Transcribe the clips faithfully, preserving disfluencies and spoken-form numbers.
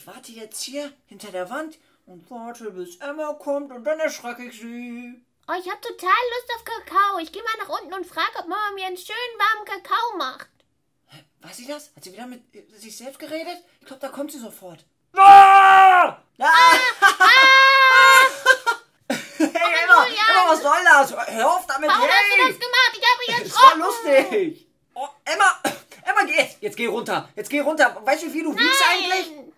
ich warte jetzt hier hinter der Wand und warte, bis Emma kommt und dann erschrecke ich sie. Oh, ich habe total Lust auf Kakao. Ich gehe mal nach unten und frage, ob Mama mir einen schönen warmen Kakao macht. Hä, weiß sie das? Hat sie wieder mit äh, sich selbst geredet? Ich glaube, da kommt sie sofort. Ah! Ah! Ah! Hey, Emma, Emma, was soll das? Hör auf damit, Warum hey! hast du das gemacht? Ich habe mich Das war erschrocken. lustig. Oh, Emma, Emma, geh jetzt. Jetzt geh runter. Jetzt geh runter. Weißt du, wie viel du wiegst eigentlich? Nein.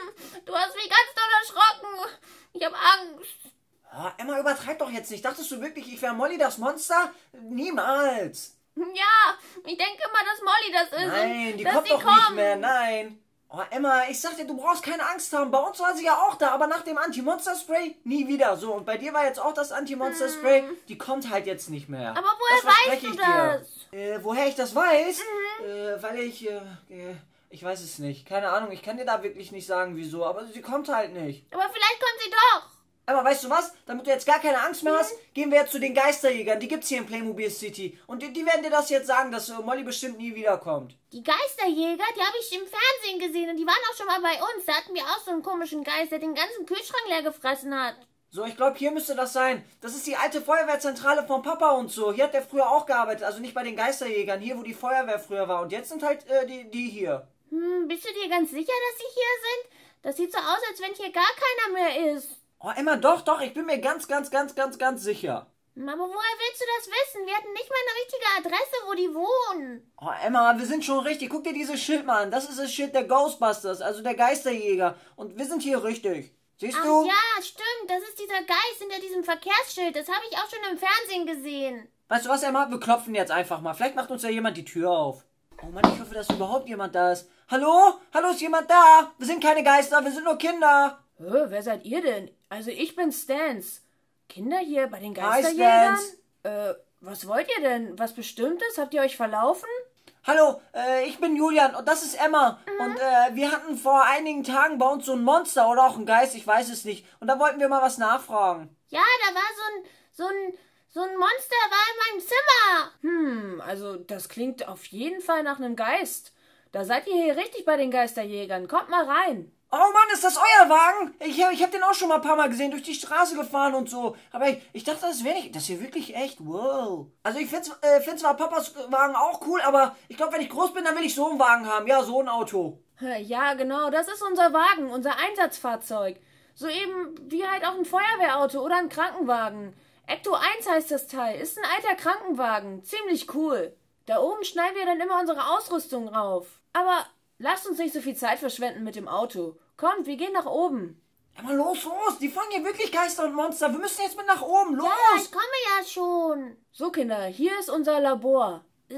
Du hast mich ganz doll erschrocken. Ich habe Angst. Oh, Emma, übertreib doch jetzt nicht. Dachtest du wirklich, ich wäre Molly das Monster? Niemals. Ja, ich denke immer, dass Molly das ist. Nein, und die dass kommt sie doch kommen. nicht mehr. Nein. Oh, Emma, ich sag dir, du brauchst keine Angst haben. Bei uns war sie ja auch da, aber nach dem Anti-Monster-Spray nie wieder. So, und bei dir war jetzt auch das Anti-Monster-Spray. Hm. Die kommt halt jetzt nicht mehr. Aber woher Das verspreche weißt du ich dir. das? Äh, woher ich das weiß? Mhm. Äh, weil ich, äh, äh, ich weiß es nicht. Keine Ahnung, ich kann dir da wirklich nicht sagen, wieso. Aber sie kommt halt nicht. Aber vielleicht kommt sie doch. Aber weißt du was? Damit du jetzt gar keine Angst mehr hast, gehen wir jetzt zu den Geisterjägern. Die gibt's hier in Playmobil City. Und die, die werden dir das jetzt sagen, dass äh, Molly bestimmt nie wiederkommt. Die Geisterjäger, die habe ich im Fernsehen gesehen und die waren auch schon mal bei uns. Da hatten wir auch so einen komischen Geist, der den ganzen Kühlschrank leer gefressen hat. So, ich glaube, hier müsste das sein. Das ist die alte Feuerwehrzentrale von Papa und so. Hier hat der früher auch gearbeitet. Also nicht bei den Geisterjägern. Hier, wo die Feuerwehr früher war. Und jetzt sind halt äh, die, die hier. Hm, bist du dir ganz sicher, dass sie hier sind? Das sieht so aus, als wenn hier gar keiner mehr ist. Oh, Emma, doch, doch. Ich bin mir ganz, ganz, ganz, ganz, ganz sicher. Aber woher willst du das wissen? Wir hatten nicht mal eine richtige Adresse, wo die wohnen. Oh, Emma, wir sind schon richtig. Guck dir dieses Schild mal an. Das ist das Schild der Ghostbusters, also der Geisterjäger. Und wir sind hier richtig. Siehst Ach du? ja, stimmt. Das ist dieser Geist hinter diesem Verkehrsschild. Das habe ich auch schon im Fernsehen gesehen. Weißt du was, Emma? Wir klopfen jetzt einfach mal. Vielleicht macht uns ja jemand die Tür auf. Oh Mann, ich hoffe, dass überhaupt jemand da ist. Hallo? Hallo, ist jemand da? Wir sind keine Geister, wir sind nur Kinder. Hä, wer seid ihr denn? Also ich bin Stans. Kinder hier bei den Hi, Geisterjägern? Stans. Äh, was wollt ihr denn? Was Bestimmtes? Habt ihr euch verlaufen? Hallo, äh, ich bin Julian und das ist Emma. Und äh, wir hatten vor einigen Tagen bei uns so ein Monster oder auch ein Geist, ich weiß es nicht. Und da wollten wir mal was nachfragen. Ja, da war so ein, so ein, so ein Monster war in meinem Zimmer. Hm, also das klingt auf jeden Fall nach einem Geist. Da seid ihr hier richtig bei den Geisterjägern. Kommt mal rein. Oh Mann, ist das euer Wagen? Ich, ich hab den auch schon mal ein paar Mal gesehen, durch die Straße gefahren und so. Aber ich, ich dachte, das wäre nicht. Das ist hier wirklich echt. Wow. Also ich finde äh, find zwar Papas Wagen auch cool, aber ich glaube, wenn ich groß bin, dann will ich so einen Wagen haben. Ja, so ein Auto. Ja, genau, das ist unser Wagen, unser Einsatzfahrzeug. So eben wie halt auch ein Feuerwehrauto oder ein Krankenwagen. Ecto eins heißt das Teil, ist ein alter Krankenwagen, ziemlich cool. Da oben schneiden wir dann immer unsere Ausrüstung rauf. Aber lasst uns nicht so viel Zeit verschwenden mit dem Auto. Kommt, wir gehen nach oben. Ja, mal los, los. Die fangen hier wirklich Geister und Monster. Wir müssen jetzt mit nach oben. Los. Ja, ich komme ja schon. So, Kinder, hier ist unser Labor. Äh,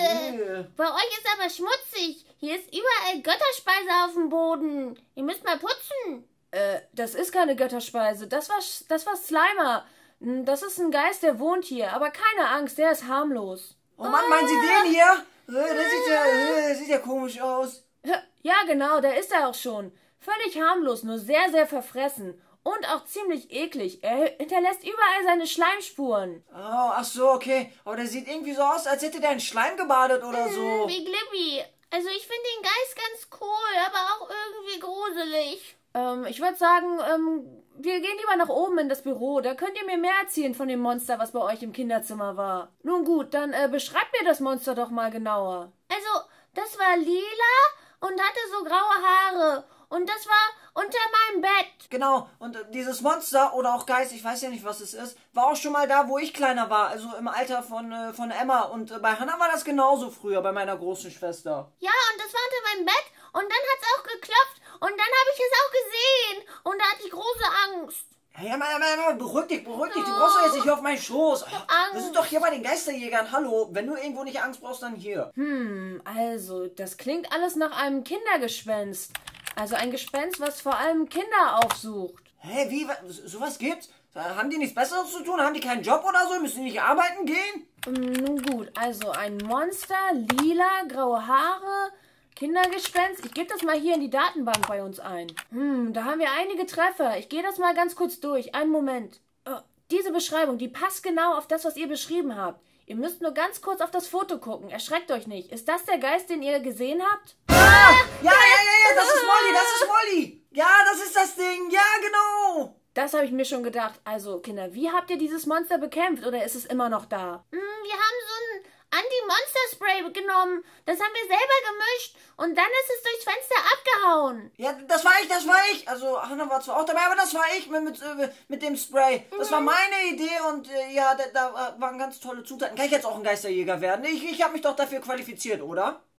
Äh. Bei euch ist aber schmutzig. Hier ist überall Götterspeise auf dem Boden. Ihr müsst mal putzen. Äh, das ist keine Götterspeise. Das war, das war Slimer. Das ist ein Geist, der wohnt hier. Aber keine Angst, der ist harmlos. Oh Mann, meinen Sie den hier? Äh, der sieht ja, äh, sieht ja komisch aus. Ja, genau, da ist er auch schon. Völlig harmlos, nur sehr, sehr verfressen. Und auch ziemlich eklig. Er hinterlässt überall seine Schleimspuren. Oh, ach so, okay. Aber der sieht irgendwie so aus, als hätte der in Schleim gebadet oder so. Wie Glibby. Also ich finde den Geist ganz cool, aber auch irgendwie gruselig. Ähm, ich würde sagen, ähm, wir gehen lieber nach oben in das Büro. Da könnt ihr mir mehr erzählen von dem Monster, was bei euch im Kinderzimmer war. Nun gut, dann äh, beschreibt mir das Monster doch mal genauer. Also, das war lila und hatte so graue Haare. Und das war unter meinem Bett. Genau, und äh, dieses Monster oder auch Geist, ich weiß ja nicht, was es ist, war auch schon mal da, wo ich kleiner war, also im Alter von, äh, von Emma. Und äh, bei Hannah war das genauso früher, bei meiner großen Schwester. Ja, und das war unter meinem Bett. Und dann hat's auch geklopft. Und dann habe ich es auch gesehen. Und da hatte ich große Angst. Ja, ja, mal, mal, mal, beruhig dich, beruhig dich, du brauchst doch jetzt nicht hier auf meinen Schoß. Wir sind doch hier bei den Geisterjägern, hallo. Wenn du irgendwo nicht Angst brauchst, dann hier. Hm, also, das klingt alles nach einem Kindergespenst. Also ein Gespenst, was vor allem Kinder aufsucht. Hä, wie, wa- sowas gibt's? Haben die nichts Besseres zu tun? Haben die keinen Job oder so? Müssen die nicht arbeiten gehen? Hm, nun gut, also ein Monster, lila, graue Haare, Kindergespenst. Ich gebe das mal hier in die Datenbank bei uns ein. Hm, da haben wir einige Treffer. Ich gehe das mal ganz kurz durch. Einen Moment. Oh, diese Beschreibung, die passt genau auf das, was ihr beschrieben habt. Ihr müsst nur ganz kurz auf das Foto gucken. Erschreckt euch nicht. Ist das der Geist, den ihr gesehen habt? Ah, ja, ja, ja, ja, das ist Molly, das ist Molly. Ja, das ist das Ding. Ja, genau. Das habe ich mir schon gedacht. Also, Kinder, wie habt ihr dieses Monster bekämpft oder ist es immer noch da? Mm, wir haben so ein Anti-Monster-Spray genommen. Das haben wir selber gemischt und dann ist es durchs Fenster abgehauen. Ja, das war ich, das war ich. Also, Hannah war zwar auch dabei, aber das war ich mit, mit, äh, mit dem Spray. Das war meine Idee und äh, ja, da, da waren ganz tolle Zutaten. Kann ich jetzt auch ein Geisterjäger werden? Ich, ich habe mich doch dafür qualifiziert, oder?